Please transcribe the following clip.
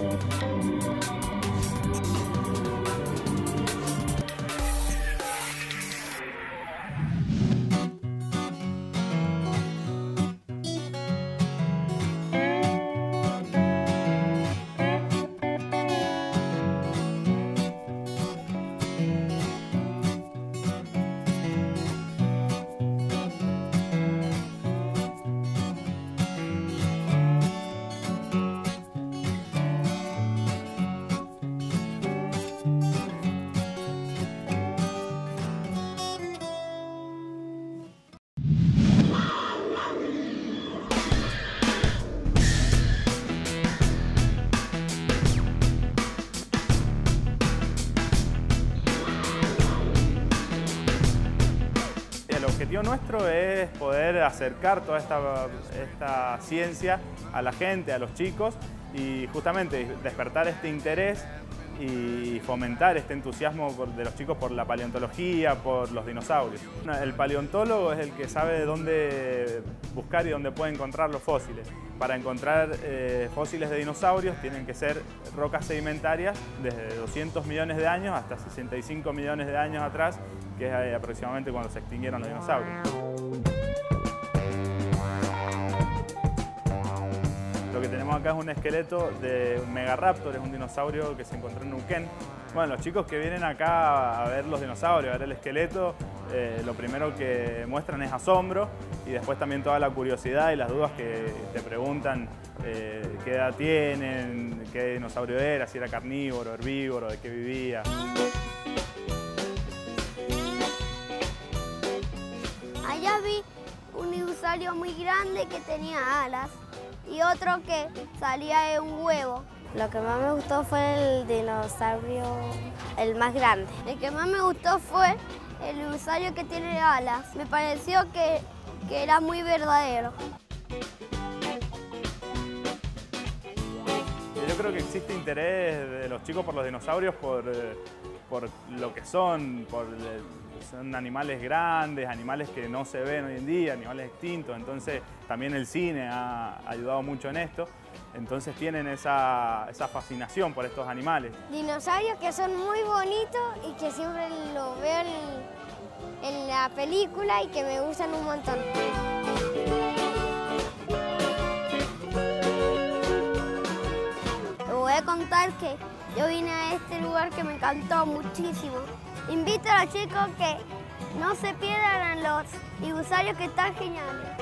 El objetivo nuestro es poder acercar toda esta ciencia a la gente, a los chicos, y justamente despertar este interés y fomentar este entusiasmo de los chicos por la paleontología, por los dinosaurios. El paleontólogo es el que sabe dónde buscar y dónde puede encontrar los fósiles. Para encontrar fósiles de dinosaurios tienen que ser rocas sedimentarias desde 200 millones de años hasta 65 millones de años atrás, que es aproximadamente cuando se extinguieron los dinosaurios. Lo que tenemos acá es un esqueleto de un Megaraptor, es un dinosaurio que se encontró en Neuquén. Bueno, los chicos que vienen acá a ver los dinosaurios, a ver el esqueleto, lo primero que muestran es asombro y después también toda la curiosidad y las dudas que te preguntan qué edad tienen, qué dinosaurio era, si era carnívoro, herbívoro, de qué vivía. Allá vi un dinosaurio muy grande que tenía alas y otro que salía de un huevo. Lo que más me gustó fue el dinosaurio, el más grande. El que más me gustó fue el dinosaurio que tiene alas. Me pareció que era muy verdadero. Yo creo que existe interés de los chicos por los dinosaurios por lo que son, son animales grandes, animales que no se ven hoy en día, animales extintos, entonces también el cine ha ayudado mucho en esto, entonces tienen esa fascinación por estos animales. Dinosaurios que son muy bonitos y que siempre los veo en la película y que me gustan un montón. Te voy a contar que yo vine a este lugar que me encantó muchísimo. Invito a los chicos que no se pierdan los dinosaurios que están geniales.